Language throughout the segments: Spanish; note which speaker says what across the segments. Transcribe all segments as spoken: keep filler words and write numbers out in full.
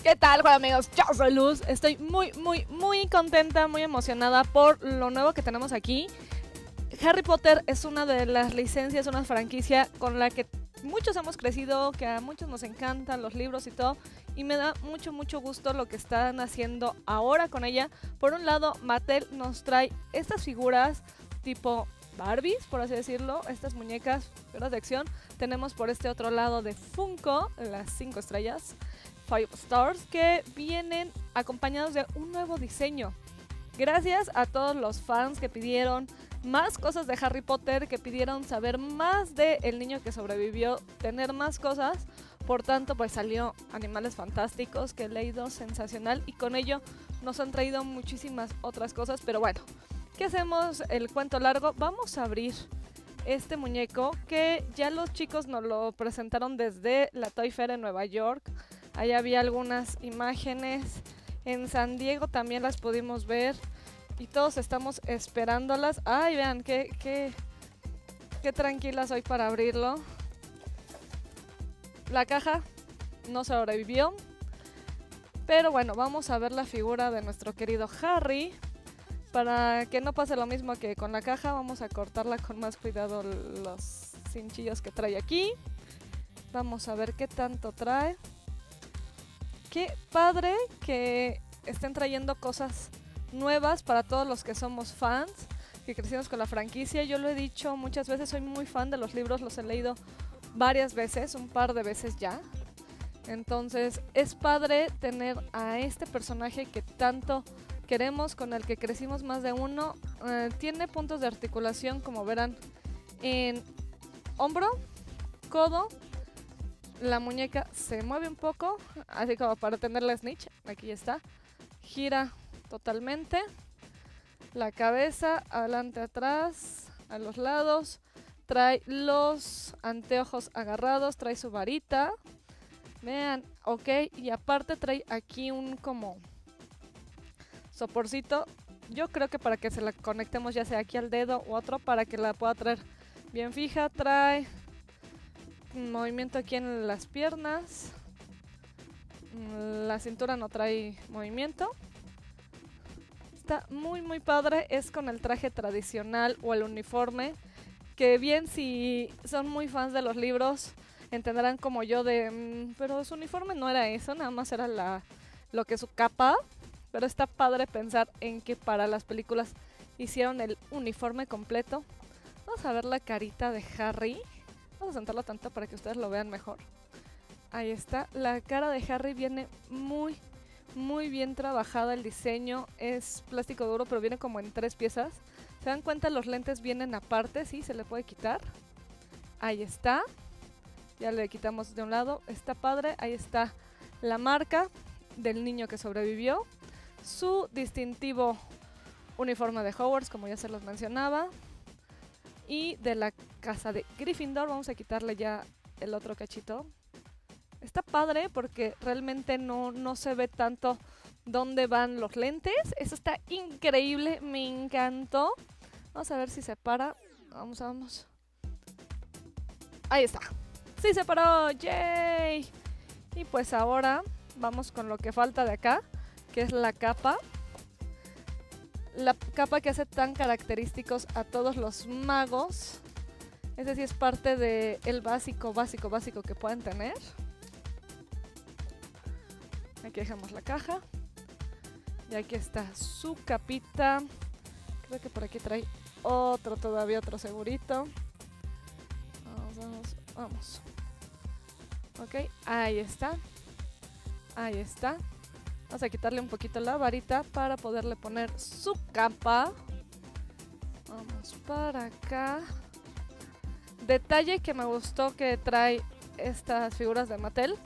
Speaker 1: ¿Qué tal, hola amigos? Yo soy Luz. Estoy muy, muy, muy contenta, muy emocionada por lo nuevo que tenemos aquí. Harry Potter es una de las licencias, una franquicia con la que muchos hemos crecido, que a muchos nos encantan los libros y todo. Y me da mucho, mucho gusto lo que están haciendo ahora con ella. Por un lado, Mattel nos trae estas figuras tipo Barbies, por así decirlo, estas muñecas, figuras de acción. Tenemos por este otro lado de Funko, las cinco estrellas, Five Stars, que vienen acompañados de un nuevo diseño. Gracias a todos los fans que pidieron más cosas de Harry Potter, que pidieron saber más de El Niño que Sobrevivió, tener más cosas. Por tanto, pues salió Animales Fantásticos, que he leído sensacional, y con ello nos han traído muchísimas otras cosas. Pero bueno, ¿qué hacemos? El cuento largo, vamos a abrir este muñeco que ya los chicos nos lo presentaron desde la Toy Fair en Nueva York. Ahí había algunas imágenes, en San Diego también las pudimos ver y todos estamos esperándolas. Ay, vean, qué, qué, qué tranquila soy para abrirlo. La caja no sobrevivió, pero bueno, vamos a ver la figura de nuestro querido Harry. Para que no pase lo mismo que con la caja, vamos a cortarla con más cuidado los cinchillos que trae aquí. Vamos a ver qué tanto trae. Qué padre que estén trayendo cosas nuevas para todos los que somos fans, que crecimos con la franquicia. Yo lo he dicho muchas veces, soy muy fan de los libros, los he leído varias veces, un par de veces ya. Entonces es padre tener a este personaje que tanto queremos, con el que crecimos más de uno. Eh, tiene puntos de articulación, como verán, en hombro, codo. La muñeca se mueve un poco, así como para tener la snitch. Aquí está. Gira totalmente. La cabeza, adelante, atrás, a los lados. Trae los anteojos agarrados, trae su varita. Vean, ok. Y aparte trae aquí un como soporcito. Yo creo que para que se la conectemos ya sea aquí al dedo u otro, para que la pueda traer bien fija. Trae movimiento aquí en las piernas. La cintura no trae movimiento. Está muy muy padre. Es con el traje tradicional o el uniforme, que bien si son muy fans de los libros entenderán como yo de mmm, pero su uniforme no era eso, nada más era la, lo que es su capa. Pero está padre pensar en que para las películas hicieron el uniforme completo. Vamos a ver la carita de Harry. Vamos a sentarlo tanto para que ustedes lo vean mejor. Ahí está. La cara de Harry viene muy, muy bien trabajada. El diseño es plástico duro, pero viene como en tres piezas. ¿Se dan cuenta? Los lentes vienen aparte, sí, se le puede quitar. Ahí está. Ya le quitamos de un lado. Está padre. Ahí está la marca del niño que sobrevivió. Su distintivo uniforme de Hogwarts, como ya se los mencionaba. Y de la casa de Gryffindor. Vamos a quitarle ya el otro cachito. Está padre porque realmente no, no se ve tanto dónde van los lentes. Eso está increíble, me encantó. Vamos a ver si se para. Vamos, vamos. Ahí está. Sí se paró, ¡yay! Y pues ahora vamos con lo que falta de acá, que es la capa. La capa que hace tan característicos a todos los magos. Ese sí es parte del básico, básico, básico que pueden tener. Aquí dejamos la caja. Y aquí está su capita. Creo que por aquí trae otro todavía, otro segurito. Vamos, vamos, vamos. Ok, ahí está. Ahí está. Vamos a quitarle un poquito la varita para poderle poner su capa. Vamos para acá. Detalle que me gustó que trae estas figuras de Mattel.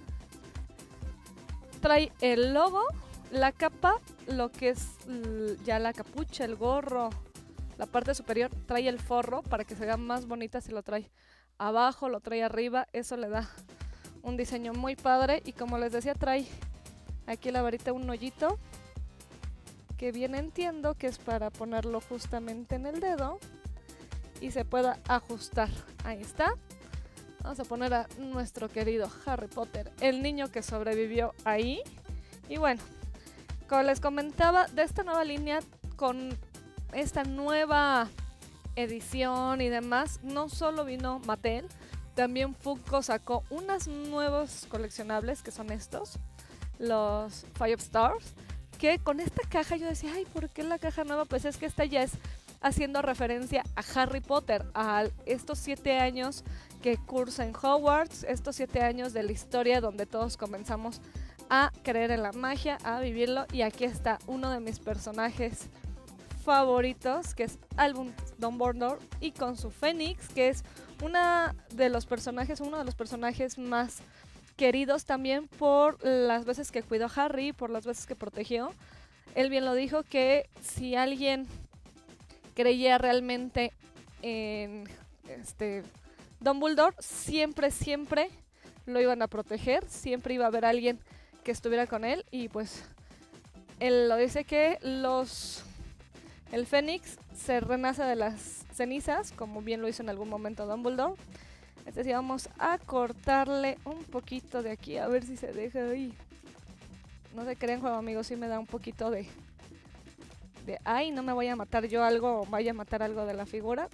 Speaker 1: Trae el logo, la capa, lo que es ya la capucha, el gorro, la parte superior. Trae el forro para que se vea más bonita si lo trae abajo, lo trae arriba. Eso le da un diseño muy padre. Y como les decía, trae aquí la varita, un hoyito, que bien entiendo que es para ponerlo justamente en el dedo y se pueda ajustar. Ahí está. Vamos a poner a nuestro querido Harry Potter, el niño que sobrevivió ahí. Y bueno, como les comentaba, de esta nueva línea, con esta nueva edición y demás, no solo vino Mattel, también Funko sacó unas nuevos coleccionables, que son estos, los Five Stars, que con esta caja yo decía, ay, ¿por qué la caja nueva? Pues es que esta ya es haciendo referencia a Harry Potter, a estos siete años que cursa en Hogwarts, estos siete años de la historia donde todos comenzamos a creer en la magia, a vivirlo. Y aquí está uno de mis personajes favoritos, que es Albus Dumbledore, y con su Fénix, que es una de los personajes, uno de los personajes más queridos también por las veces que cuidó a Harry, por las veces que protegió. Él bien lo dijo, que si alguien creía realmente en este Dumbledore, siempre, siempre lo iban a proteger, siempre iba a haber alguien que estuviera con él. Y pues él lo dice, que los el Fénix se renace de las cenizas, como bien lo hizo en algún momento Dumbledore. Es decir, vamos a cortarle un poquito de aquí, a ver si se deja ahí. No se creen, juego, amigos, sí me da un poquito de de ay, no me voy a matar yo algo o vaya a matar algo de la figura.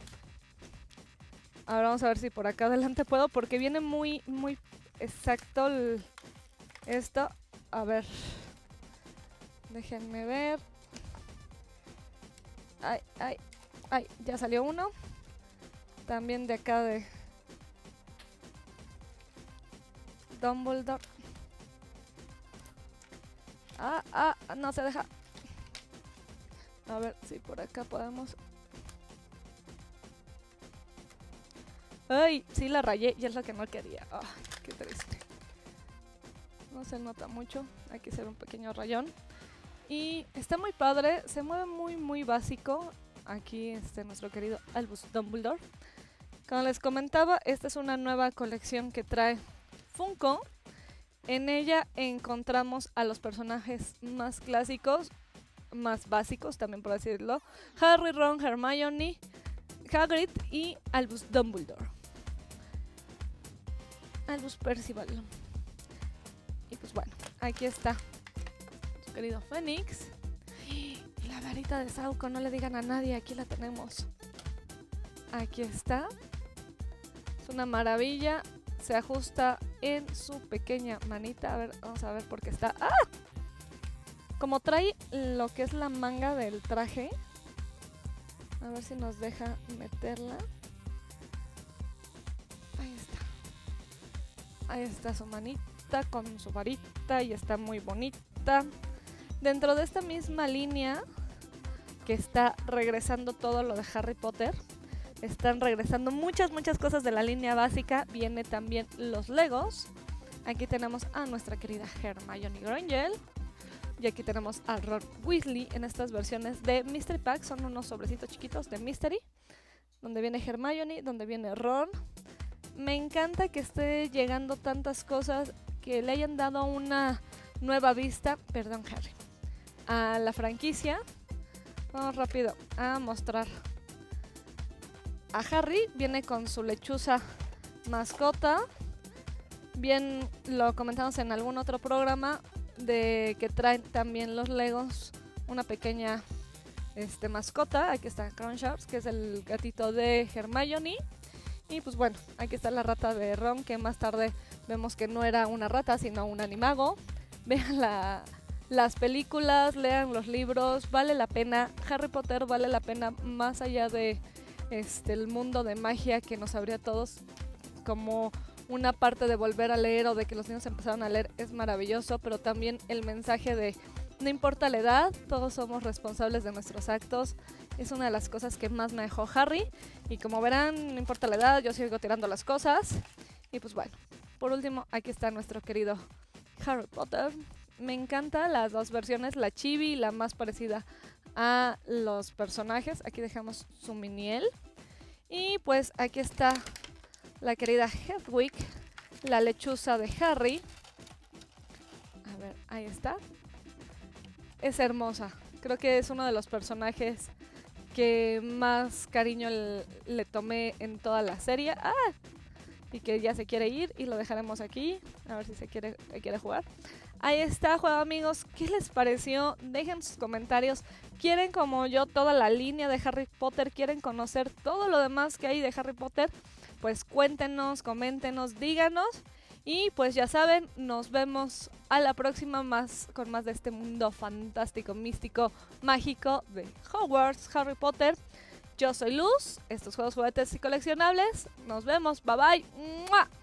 Speaker 1: Ahora vamos a ver si por acá adelante puedo, porque viene muy, muy exacto el, esto. A ver, déjenme ver. Ay, ay, ay, ya salió uno. También de acá de Dumbledore. Ah, ah, no se deja. A ver si por acá podemos. Ay, sí la rayé y es lo que no quería. Oh, qué triste. No se nota mucho. Aquí se ve un pequeño rayón. Y está muy padre. Se mueve muy, muy básico. Aquí este nuestro querido Albus Dumbledore. Como les comentaba, esta es una nueva colección que trae Funko. En ella encontramos a los personajes más clásicos, más básicos también, por así decirlo: Harry, Ron, Hermione, Hagrid y Albus Dumbledore. Albus Percival. Y pues bueno, aquí está su querido Fénix. Y la varita de Sauco, no le digan a nadie, aquí la tenemos. Aquí está. Es una maravilla. Se ajusta en su pequeña manita. A ver, vamos a ver por qué está. ¡Ah! Como trae lo que es la manga del traje, a ver si nos deja meterla. Ahí está. Ahí está su manita con su varita y está muy bonita. Dentro de esta misma línea que está regresando todo lo de Harry Potter, están regresando muchas, muchas cosas de la línea básica. Viene también los Legos. Aquí tenemos a nuestra querida Hermione Granger. Y aquí tenemos a Ron Weasley en estas versiones de Mystery Pack. Son unos sobrecitos chiquitos de Mystery, donde viene Hermione, donde viene Ron. Me encanta que esté llegando tantas cosas, que le hayan dado una nueva vista, perdón Harry, a la franquicia. Vamos rápido a mostrar a Harry. Viene con su lechuza mascota. Bien lo comentamos en algún otro programa, de que traen también los Legos una pequeña este, mascota. Aquí está Crunchers, que es el gatito de Hermione. Y pues bueno, aquí está la rata de Ron, que más tarde vemos que no era una rata, sino un animago. Vean la, las películas, lean los libros, vale la pena. Harry Potter vale la pena, más allá de este, el mundo de magia que nos abría a todos como una parte de volver a leer, o de que los niños empezaron a leer, es maravilloso, pero también el mensaje de no importa la edad, todos somos responsables de nuestros actos. Es una de las cosas que más me dejó Harry, y como verán, no importa la edad, yo sigo tirando las cosas. Y pues bueno, por último, aquí está nuestro querido Harry Potter. Me encantan las dos versiones, la chibi, la más parecida a los personajes. Aquí dejamos su miniel. Y pues aquí está la querida Hedwig, la lechuza de Harry. A ver, ahí está. Es hermosa. Creo que es uno de los personajes que más cariño le, le tomé en toda la serie. ¡Ah! y que ya se quiere ir y lo dejaremos aquí, a ver si se quiere, quiere jugar. Ahí está, juego amigos, ¿qué les pareció? Dejen sus comentarios. ¿Quieren como yo toda la línea de Harry Potter? ¿Quieren conocer todo lo demás que hay de Harry Potter? Pues cuéntenos, coméntenos, díganos. Y pues ya saben, nos vemos a la próxima más con más de este mundo fantástico, místico, mágico de Hogwarts, Harry Potter. Yo soy Luz, estos juegos, juguetes y coleccionables. Nos vemos, bye bye. ¡Mua!